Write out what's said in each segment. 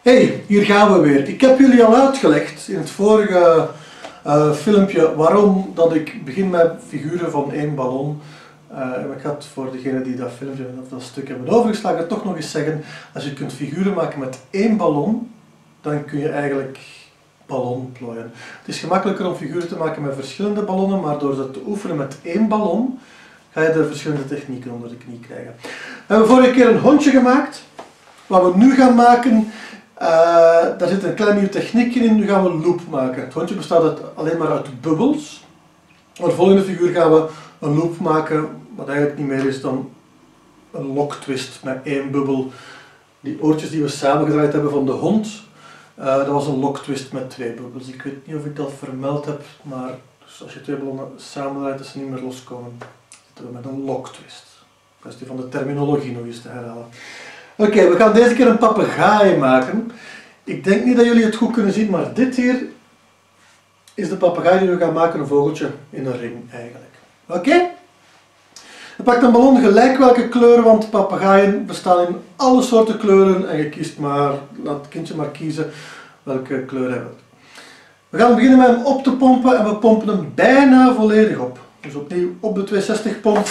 Hey, hier gaan we weer. Ik heb jullie al uitgelegd in het vorige filmpje waarom dat ik begin met figuren van één ballon. Ik ga het voor degenen die dat filmpje of dat stuk hebben overgeslagen toch nog eens zeggen. Als je kunt figuren maken met één ballon, dan kun je eigenlijk ballon plooien. Het is gemakkelijker om figuren te maken met verschillende ballonnen, maar door dat te oefenen met één ballon, ga je de verschillende technieken onder de knie krijgen. We hebben vorige keer een hondje gemaakt. Wat we nu gaan maken, daar zit een klein nieuwe techniek in. Nu gaan we een loop maken. Het hondje bestaat alleen maar uit bubbels. Voor de volgende figuur gaan we een loop maken, wat eigenlijk niet meer is dan een lock twist met één bubbel. Die oortjes die we samengedraaid hebben van de hond, dat was een lock twist met twee bubbels. Ik weet niet of ik dat vermeld heb, maar dus als je twee ballonnen samendraait dat ze niet meer loskomen, zitten we met een lock twist. Kwestie van de terminologie nog eens te herhalen. Oké, we gaan deze keer een papegaai maken. Ik denk niet dat jullie het goed kunnen zien, maar dit hier is de papegaai die we gaan maken, een vogeltje in een ring eigenlijk. Oké? Je pakt een ballon gelijk welke kleur, want papegaaien bestaan in alle soorten kleuren en je kiest maar, laat het kindje maar kiezen welke kleur hij wil. We gaan beginnen met hem op te pompen en we pompen hem bijna volledig op. Dus opnieuw op de 260 pomp.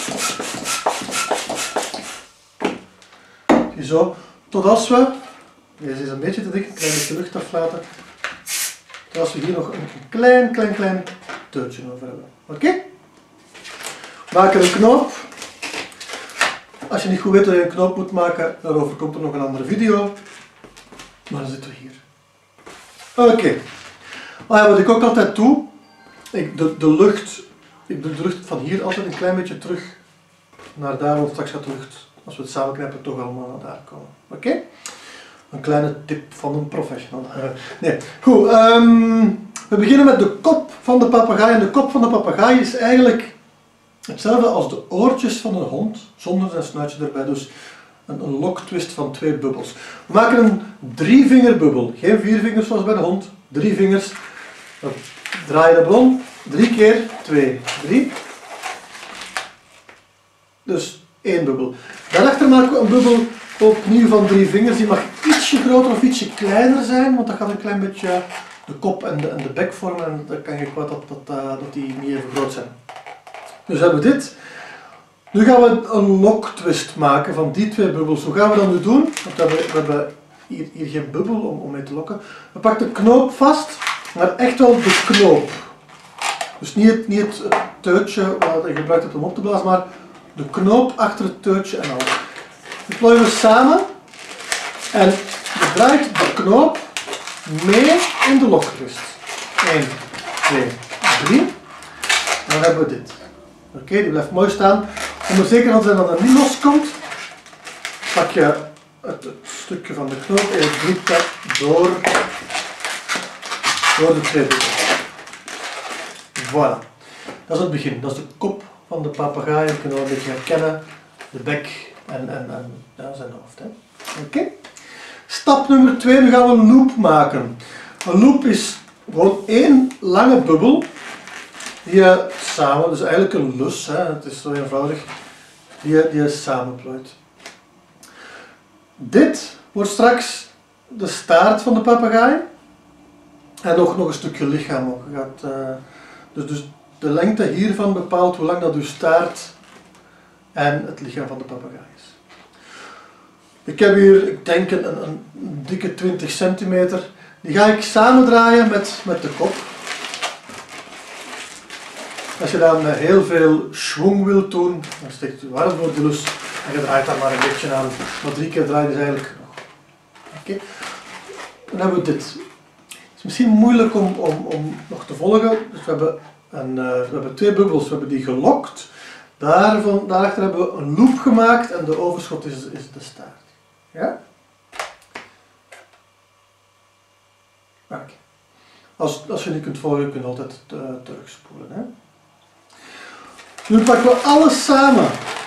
Zo, tot als we, deze is een beetje te dik, een klein beetje lucht aflaten, tot als we hier nog een klein teutje over hebben. Oké? Maken een knoop. Als je niet goed weet hoe je een knoop moet maken, daarover komt er nog een andere video. Maar dan zitten we hier. Oké. Wat ik ook altijd doe, ik doe de lucht van hier altijd een klein beetje terug naar daar, want straks gaat de lucht, als we het samenknijpen, toch allemaal naar daar komen. Oké? Een kleine tip van een professional. Nee, goed. We beginnen met de kop van de papegaai. En de kop van de papegaai is eigenlijk hetzelfde als de oortjes van een hond, zonder zijn snuitje erbij. Dus een lock twist van twee bubbels. We maken een 3-vingerbubbel. Geen 4 vingers zoals bij de hond. 3 vingers. Dan draai je de ballon 3 keer, 2, 3. Dus 1 bubbel. Daarachter maken we een bubbel opnieuw van 3 vingers. Die mag ietsje groter of ietsje kleiner zijn, want dat gaat een klein beetje de kop en de bek vormen. En dan kan je kwaad dat die niet even groot zijn. Dus hebben we dit. Nu gaan we een lock twist maken van die twee bubbels. Hoe gaan we dat nu doen? Want we hebben hier geen bubbel om mee te lokken. We pakken de knoop vast, maar echt wel de knoop. Dus niet het teutje wat je gebruikt hebt om op te blazen, maar de knoop achter het teutje en al. Die plooien we samen en je draait de knoop mee in de lock twist. 1, 2, 3. En dan hebben we dit. Oké, die blijft mooi staan. Om er zeker van te zijn dat het niet loskomt, pak je het stukje van de knoop en je drukt dat door de twee bubbels. Voilà. Dat is het begin. Dat is de kop van de papegaai. Je kunt wel een beetje herkennen. De bek en zijn hoofd. Oké. Stap nummer 2. Nu gaan we een loop maken. Een loop is gewoon één lange bubbel. Die je samen, dus eigenlijk een lus, het is zo eenvoudig, die je samenplooit. Dit wordt straks de staart van de papegaai en nog een stukje lichaam ook. Dus de lengte hiervan bepaalt hoe lang dat uw staart en het lichaam van de papegaai is. Ik heb hier, ik denk een dikke 20 centimeter. Die ga ik samendraaien met de kop. Als je dan heel veel schwung wilt doen, dan steekt je warm door de lus en je draait daar maar een beetje aan. Maar 3 keer draaien is eigenlijk genoeg. Oké. Dan hebben we dit. Het is misschien moeilijk om nog te volgen. Dus we hebben twee bubbels, we hebben die gelokt. Daarachter hebben we een loop gemaakt en de overschot is de staart. Ja? Oké. Als je niet kunt volgen, kun je altijd terugspoelen. Hè? Nu pakken we alles samen.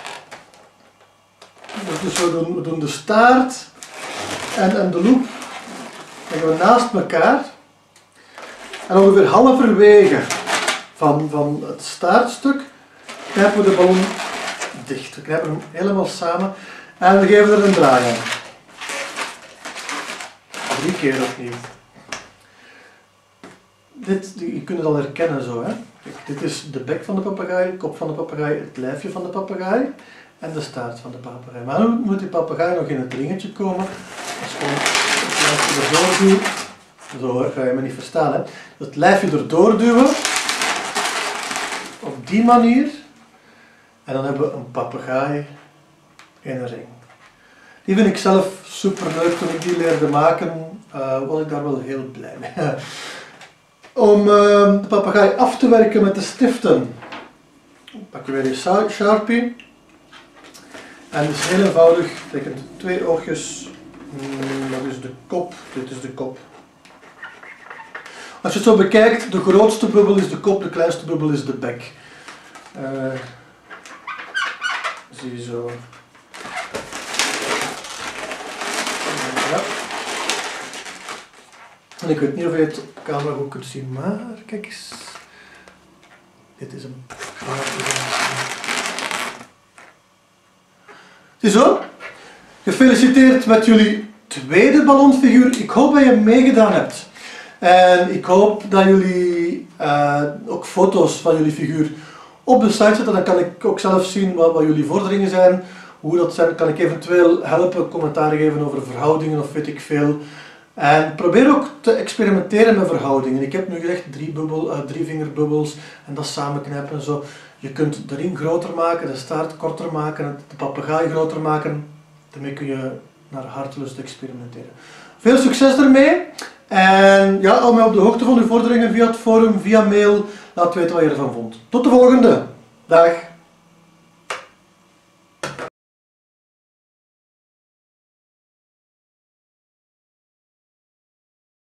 Dus we doen de staart en de loop leggen we naast elkaar. En ongeveer halverwege van het staartstuk knijpen we de ballon dicht. We knijpen hem helemaal samen en we geven er een draai aan. 3 keer opnieuw. Je kunt het al herkennen zo. Hè? Kijk, dit is de bek van de papegaai, de kop van de papegaai, het lijfje van de papegaai en de staart van de papegaai. Maar nu moet die papegaai nog in het ringetje komen. Als ik het lijfje erdoor doe, zo hoor, ga je me niet verstaan. Hè? Het lijfje erdoor duwen, op die manier, en dan hebben we een papegaai in een ring. Die vind ik zelf super leuk. Toen ik die leerde maken, was ik daar wel heel blij mee. Om de papegaai af te werken met de stiften, pak je weer je Sharpie. En het is heel eenvoudig. Betekent 2 oogjes. Dat is de kop. Dit is de kop. Als je het zo bekijkt, de grootste bubbel is de kop, de kleinste bubbel is de bek. Zie je zo. Ja. En ik weet niet of je het op camera goed kunt zien, maar kijk eens. Dit is een Ziezo, gefeliciteerd met jullie tweede ballonfiguur. Ik hoop dat je meegedaan hebt. En ik hoop dat jullie ook foto's van jullie figuur op de site zetten. Dan kan ik ook zelf zien wat jullie vorderingen zijn. Hoe dat zijn, kan ik eventueel helpen, commentaar geven over verhoudingen of weet ik veel. En probeer ook te experimenteren met verhoudingen. Ik heb nu gezegd 3 vingerbubbels en dat samenknijpen en zo. Je kunt de ring groter maken, de staart korter maken, de papegaai groter maken. Daarmee kun je naar hartelust experimenteren. Veel succes ermee. En ja, hou mij op de hoogte van uw vorderingen via het forum, via mail. Laat weten wat je ervan vond. Tot de volgende. Dag.